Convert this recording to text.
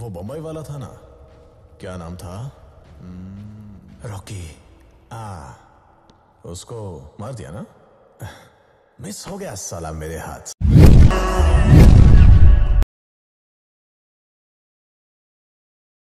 वो बम्बई वाला था ना, क्या नाम था? रॉकी। उसको मार दिया ना? मिस हो गया साला मेरे हाथ से।